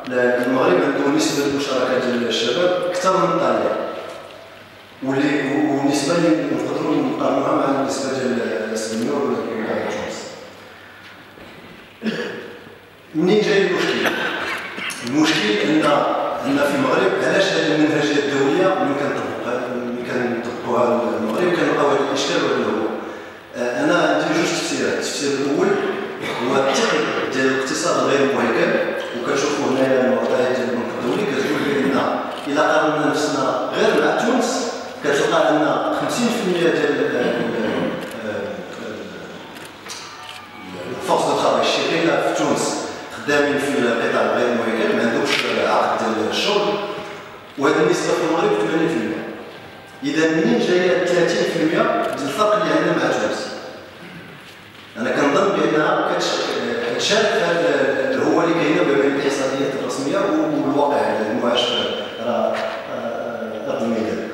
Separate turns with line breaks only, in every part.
المغرب عنده نسبه المشاركه ديال الشباب اكثر من ايطاليا، والنسبه اللي نقدروا نقارنوها مع النسبه ديال اسبانيا ولا تونس. منين جاي المشكل؟ المشكل ان في المغرب علاش هذه المنهجيه الدوليه ملي كنطبقوها المغرب كنلقاو هذا الاشكال ولا هو. انا عندي جوج تفسيرات. التفسير الاول هو الثقل ديال الاقتصاد الغير مهيكل، وكنشوفوا هنايا المعطيات ديال البنك الدولي كتقول بان الا قارنا نفسنا غير مع تونس كتلقى ان 50% ديال الفرص دو طراباي الشغيله في تونس خدامين في القطاع الغير مهيكل، ما عندهمش عقد ديال الشغل، وهذه النسبه في المغرب 80%. اذا منين جايه 30% ديال الفرق اللي عندنا مع تونس؟ انا كنظن بانها كتشارك في هذا هو اللي كاينه بين الاحصائيات الرسميه والواقع المعاش راه ارض الميدان.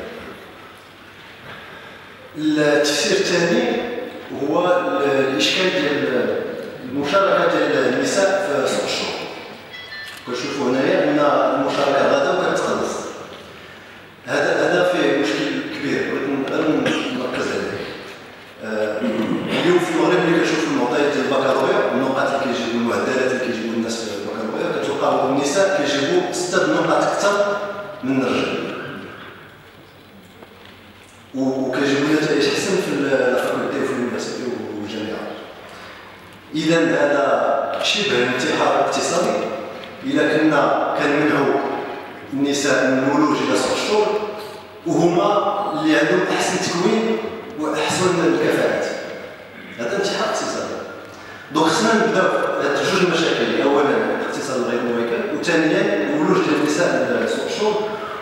التفسير الثاني هو الاشكال ديال المشاركه ديال النساء في سوق الشغل. كنشوفوا هنايا ان المشاركه غادا وكتقلص. هذا فيه مشكل كبير، بغيت نركز عليه. اليوم في المغرب ملي كنشوف المعطيات ديال البكالوريا، النقاط اللي كيجيبوا المعدلات اللي كيجيبوا الناس في البكالوريا، كتلقاو النساء كيجيبوا 6 نقاط اكثر من الرجال، وكيجيبوا نتائج احسن في الفاكولتي وفي اليونيفرسيتي والجامعات. اذا هذا شبه انتحار اقتصادي. الا كنا كنمنعوا النساء من الولوج الى سوق الشغل وهما اللي عندهم احسن تكوين واحسن الكفاءات، هذا انتحار اقتصادي. دونك خصنا نبداو هاد جوج المشاكل، اولا الاقتصاد الغير مهيكل، وثانيا الولوج ديال النساء لسوق الشغل.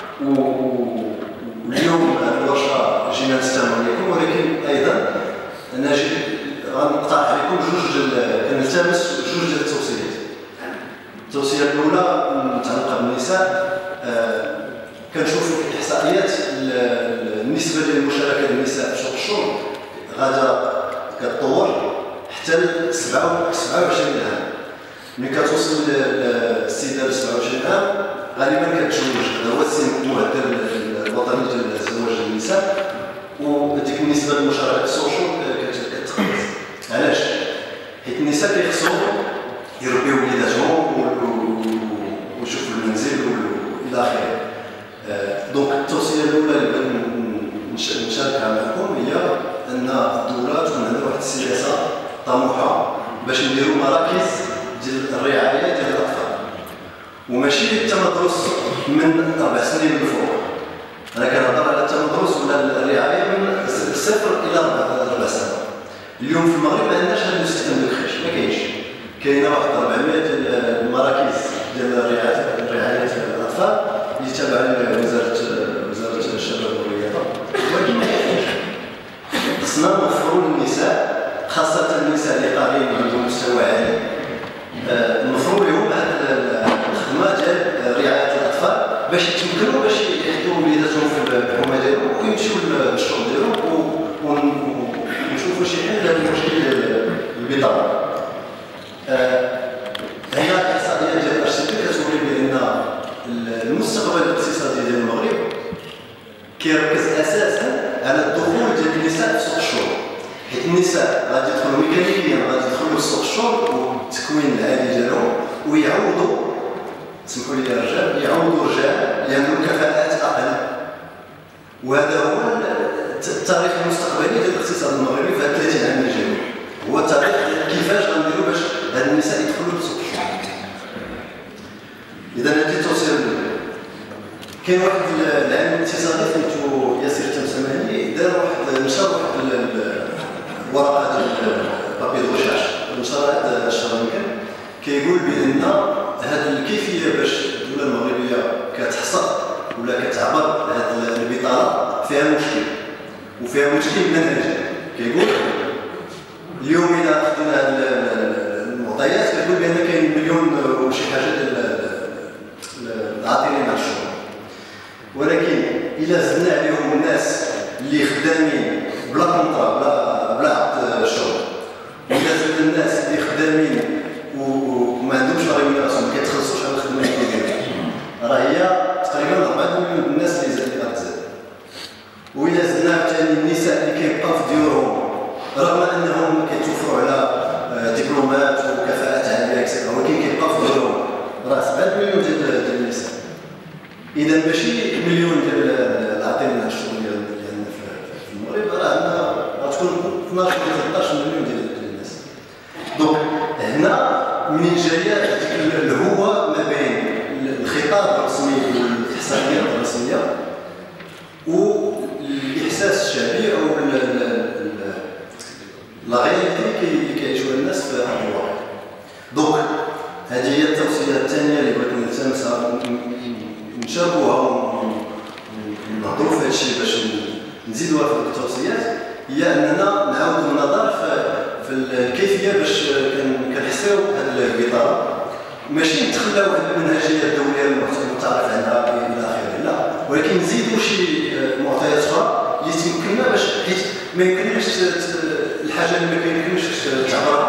واليوم هذه الورشه جينا نستمع لكم، ولكن ايضا انا غنقترح عليكم كنلتمس جوج ديال التوصيات. التوصيه الاولى متعلقه بالنساء. كنشوفوا في الاحصائيات النسبه ديال المشاركه ديال النساء في سوق الشغل غادا كتطور حتى ل 27 عام. ملي كتوصل السيده ل 27 عام غالبا كتزوج، هذا هو السن المهدر الوطني ديال الزواج النساء، وديك النسبه للمشاركه في سوق الشغل كتقلص. علاش؟ حيت النساء كيخصو يربيو وليداتهم ويشوفوا المنزل والى اخره. دونك التوصيه الاولى اللي بغيت نشاركها معكم هي ان الدوله تكون عندها واحد السياسه طموحه باش نديروا مراكز ديال الرعايه ديال الاطفال، وماشي التمدرس من 4 سنين للفوق. انا كنهضر على التمدرس ولا الرعايه من 0 إلى 4 سنوات. اليوم في المغرب ما عندناش هذا السيستم ديال الكريش، ما كاينش. كاينه واحد 400 ديال المراكز ديال رعايه الاطفال اللي تابعه لوزاره الشباب والرياضه، ولكن ما كاينش. خصنا نوفروا للنساء، خاصه النساء اللي قارين عندهم مستوى عالي، نوفروا لهم هذه الخدمه ديال رعايه الاطفال باش يتمكنوا باش يحطوا وليداتهم في الحومه ديالهم ويمشيو للشغل ديالهم، ونشوفوا شي حل لهذا المشكل ديال البطاله. هنا الاحصائيات ديال الارشيفي كتوري بان المستقبل الاقتصادي ديال المغرب كيركز اساسا على الدخول ديال النساء في سوق الشغل، حيت النساء غادي يدخلوا ميكانيكيا، غادي يدخلوا في سوق الشغل والتكوين العالي ديالهم، ويعوضوا، سمحوا لي الرجال، يعوضوا الرجال اللي عندهم كفاءات اقل. وهذا هو التاريخ المستقبلي ديال الاقتصاد المغربي في هاد 30 عام اللي جايين، هو تاريخ كيفاش غنديروا باش هاد النساء يدخلوا لسوق الشغل. اذا هذه التوصيه الاولى. كاين واحد العالم الاقتصادي سميتو ياسر التمسماني، دار نشر واحد الورقه ديال بابي دوشاش، نشرها الشهر اللي كان، كيقول بان هذه الكيفيه باش الدوله المغربيه كتحصد ولا كتعبر هذه البطاله فيها مشكل، وفيها مشكل منهجي. كيقول اليوم اذا خدينا هذه المعطيات كتقول بان كاين مليون وشي حاجه ديال العاطلين عن الشغل، ولكن الا زدنا عليهم الناس اللي خدامين بلا كونطرا بلا عقد شغل، والا زدنا الناس اللي خدامين وما عندهمش ريمونيراسيون، ما كيتخلصوش على الخدمه اللي كيديروا، اذا ماشي مليون ديال العاطلين الشغل ديالنا في المغرب، راه عندنا غتكون 12 ولا 13 مليون ديال الناس. دونك هنا منين جايه هذيك الهوه ما بين الخطاب الرسمي والاحصائيات الرسميه والاحساس الشعبي او لا رياليتي اللي كيعيشوها الناس في ارض الواقع. دونك هذه هي التوصيه الثانيه اللي بغيت نلتمسها نشاركوها ونهضروا في هذا الشيء باش نزيدوها في التوصيات، هي اننا نعاودوا النظر في الكيفيه باش كنحصيو هذه البطاله، ماشي نتخلاو على المنهجيه الدوليه المتعارف عنها الى اخره، لا، ولكن نزيدوا شي معطيات اخرى اللي تمكننا باش، حيت ما يمكنش الحاجه اللي ما كيمكنش تعبر